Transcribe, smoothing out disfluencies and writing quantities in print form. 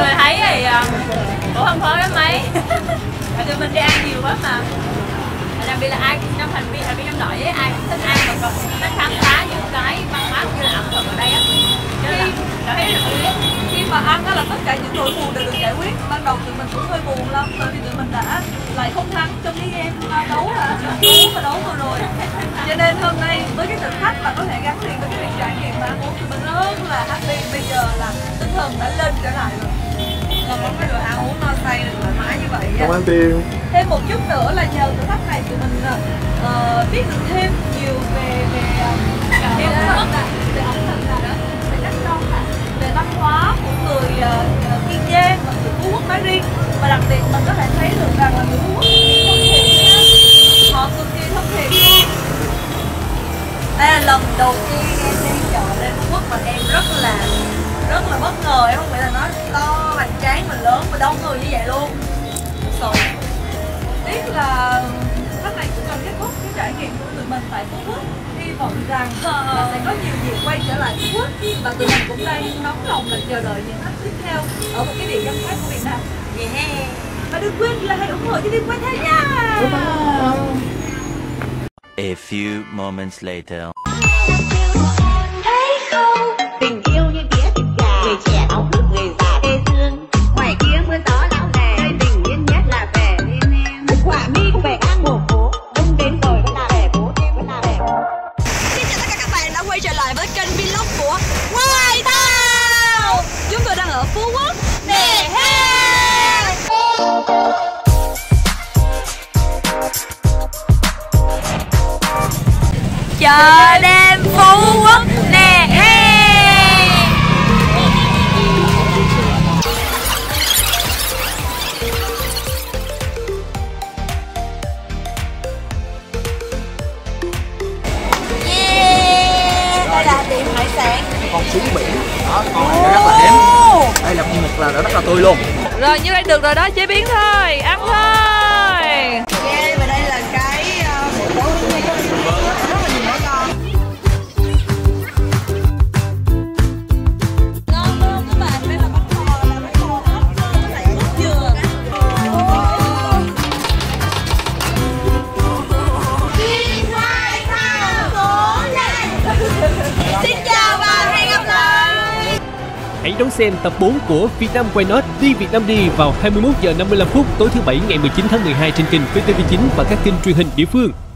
người thấy thì cũng không khó lắm mấy. Tại tụi mình đi ăn nhiều quá mà. Đặc biệt là ai trong thành viên trong đội ấy, ai cũng thích ăn và còn thích khám phá những cái văn hóa như là ẩm thực ở đây á. Cho nên là thấy là khi mà ăn đó là tất cả những nỗi buồn đều được giải quyết. Ban đầu tụi mình cũng hơi buồn lắm, bởi vì tụi mình đã lại không thắng trong cái game đấu vừa rồi. Cho nên hôm nay với cái thử thách mà có thể gắn liền với cái việc trải nghiệm mà ăn uống, tụi mình rất là happy. Bây giờ là tinh thần đã lên trở lại rồi. Và vẫn có được ăn uống no say được thoải mái như vậy. Cảm ơn Tiên. Thêm một chút nữa là nhờ thử thách này tụi mình biết được thêm nhiều về ẩm thực về cách nấu về văn hóa của người Kiên Giang và người Phú Quốc nói riêng. Và đặc biệt mình có thể thấy được rằng là người Phú Quốc thân thiện, họ cực kỳ thân thiện luôn. Đây là lần đầu tiên em đi chợ lên Phú Quốc mà em rất là bất ngờ. Em không nghĩ là nó to hoành tráng mà lớn và đông người như vậy luôn. Tiếc là khách này cũng cần kết thúc cái trải nghiệm của tụi mình tại Phú Quốc. Hy vọng rằng là sẽ có nhiều dịp quay trở lại Phú Quốc và tụi mình cũng đang nóng lòng là chờ đợi những khách tiếp theo ở một cái địa danh khác của Việt Nam. Yeah. Và đừng quên là hãy ủng hộ cho team quay theo nha. A few moments later. Tình yêu như tía thịt gà, người trẻ háo hức, người già tê thương. Ngoài kia mưa gió lão lè, nơi bình yên nhất là về bên em. Họa mi cũng về ngang mùa phố, đông đến rồi vẫn là về phố, vẫn là về phố. Xin chào tất cả các bạn đã quay trở lại với kênh vlog của Hoài Thao. Chúng tôi đang ở Phú Quốc. Nè he. chợ đêm Phú Quốc nè. Đây là tiệm hải sản con súng biển đó, con này rất là hiếm. Đây là con mực là rất là tươi luôn. Rồi như vậy được rồi đó, chế biến thôi, ăn thôi. yeah, và đây là cái bộ gấu rất là nhiều món ngon. Ngon luôn các bạn, đây là bánh bò ốc lại ớt dừa. Xin chào và hẹn gặp lại. Hãy đón xem tập 4 của Vietnam Why Not đi Vietnam đi vào 21 giờ 55 phút tối thứ Bảy ngày 19 tháng 12 trên kênh VTV9 và các kênh truyền hình địa phương.